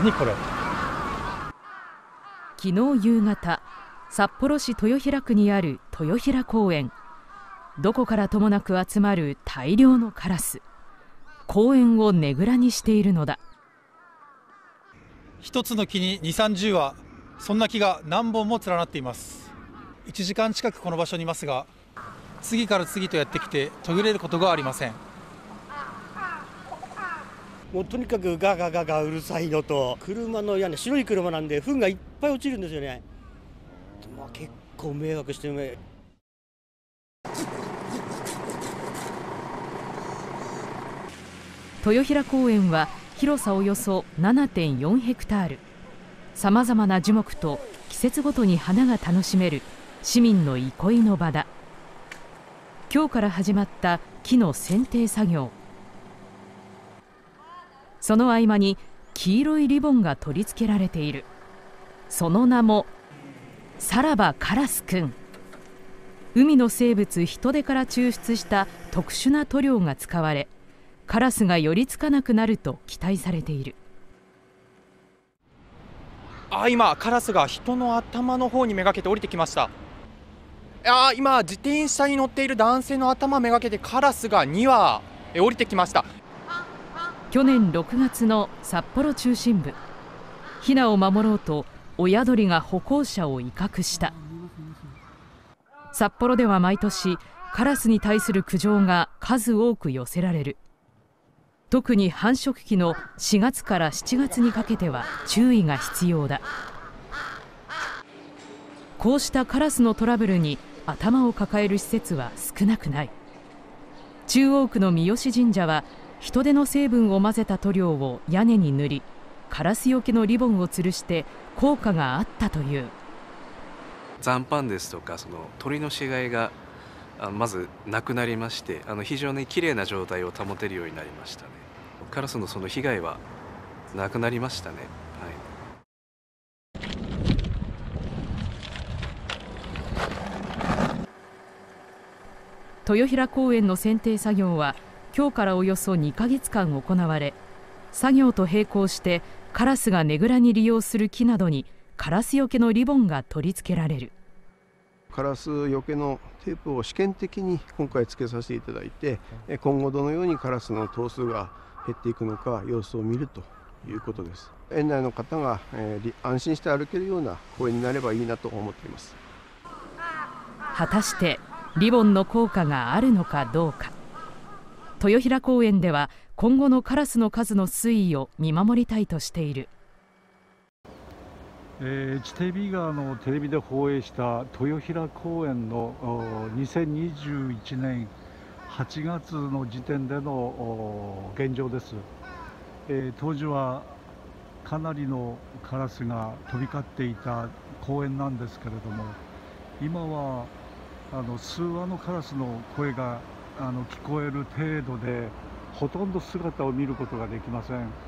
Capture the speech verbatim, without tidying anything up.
何これ。 昨日夕方、札幌市豊平区にある豊平公園。どこからともなく集まる大量のカラス。公園をねぐらにしているのだ。 一つの木にに、さんじゅう羽、そんな木が何本も連なっています。いちじかん近くこの場所にいますが、次から次とやってきて途切れることがありません。 もうとにかくガガガガうるさいのと、車の屋根、白い車なんで糞がいっぱい落ちるんですよね。まあ、結構迷惑してる。 豊平公園は広さおよそ ななてんよんヘクタール。さまざまな樹木と季節ごとに花が楽しめる市民の憩いの場だ。今日から始まった木の剪定作業。その合間に黄色いリボンが取り付けられている。その名もさらばカラスくん。海の生物ヒトデから抽出した特殊な塗料が使われ、カラスが寄りつかなくなると期待されている。 あ、今カラスが人の頭の方にめがけて降りてきました。あ、今自転車に乗っている男性の頭めがけてカラスがに羽降りてきました。 去年ろくがつの札幌中心部。ヒナを守ろうと親鳥が歩行者を威嚇した。札幌では毎年カラスに対する苦情が数多く寄せられる。特に繁殖期のしがつからしちがつにかけては注意が必要だ。こうしたカラスのトラブルに頭を抱える施設は少なくない。中央区の三好神社はヒトデの成分を混ぜた塗料を屋根に塗り、カラスよけのリボンを吊るして効果があったという。 残飯ですとかその鳥の死骸がまずなくなりまして、あの非常にきれいな状態を保てるようになりましたね。カラスのその被害はなくなりましたね。はい、 豊平公園の剪定作業は今日からおよそにかげつかん行われ、作業と並行してカラスがねぐらに利用する木などにカラスよけのリボンが取り付けられる。 カラスよけのテープを試験的に今回つけさせていただいて、今後どのようにカラスの頭数が減っていくのか様子を見るということです。園内の方が、えー、安心して歩けるような公園になればいいなと思っています。 果たしてリボンの効果があるのかどうか。豊平公園では今後のカラスの数の推移を見守りたいとしている。 えー、エイチティービー があのテレビで放映した豊平公園のにせんにじゅういちねんはちがつの時点での現状です。えー、当時はかなりのカラスが飛び交っていた公園なんですけれども、今はあの数羽のカラスの声があの聞こえる程度で、ほとんど姿を見ることができません。